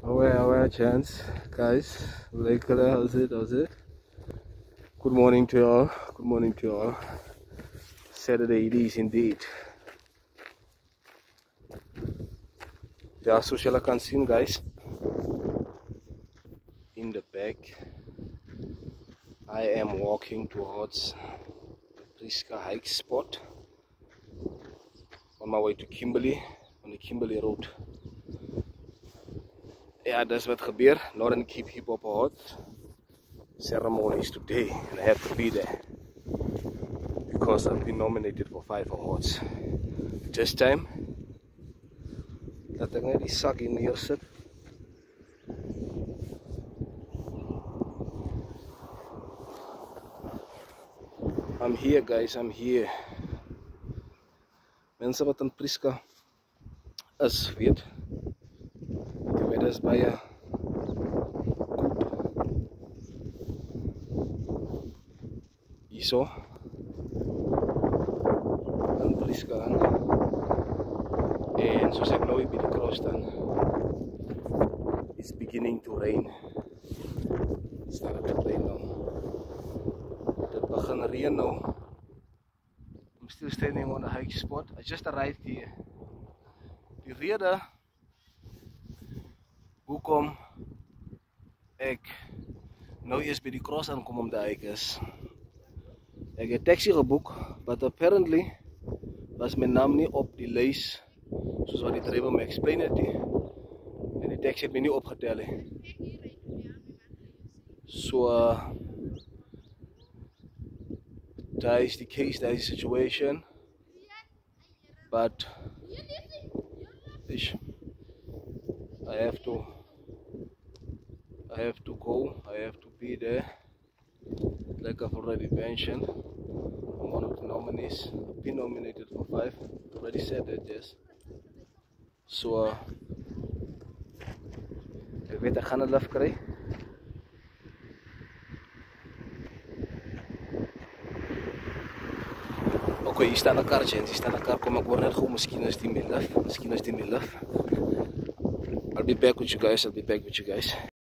Our chance, guys. Like, how's it? Good morning to you all. Good morning to you all. Saturday it is indeed. Yeah, social consume, guys. In the back, I am walking towards the Prieska hike spot on my way to Kimberley, on the Kimberley road. Ja, dat is wat gebeurt. Lauren keep hip hop hot ceremonies today, and I have to be there because I've been nominated for 5 awards. This time, laat ek net die sak hier neersit. I'm here, guys. I'm here. Mense wat in Prieska is, weet. Dit is baie goed. Hierso in Prieska aan. En soos ek nou hier by die kruis staan, it's beginning to rain. It's started to rain now. Dit begin reën nou. I'm still standing on the hike spot. I just arrived here. Die rede hoekom ek nou eers by die cross aankom om te hike is, ek het taxi geboek, but apparently was my naam nie op die lys soos wat die driver my explain het nie, en die taxi het my nie opgetel nie. So that is the case, that is the situation, but I have to go, I have to be there. Like I've already mentioned, I'm one of the nominees. I've been nominated for 5, already said that, yes. So ek weet ek gaan 'n lift kry. Okay, hier staan 'n kar, gents, hier staan 'n kar, kom ek hoor net gou, miskien is die my lift. I'll be back with you guys,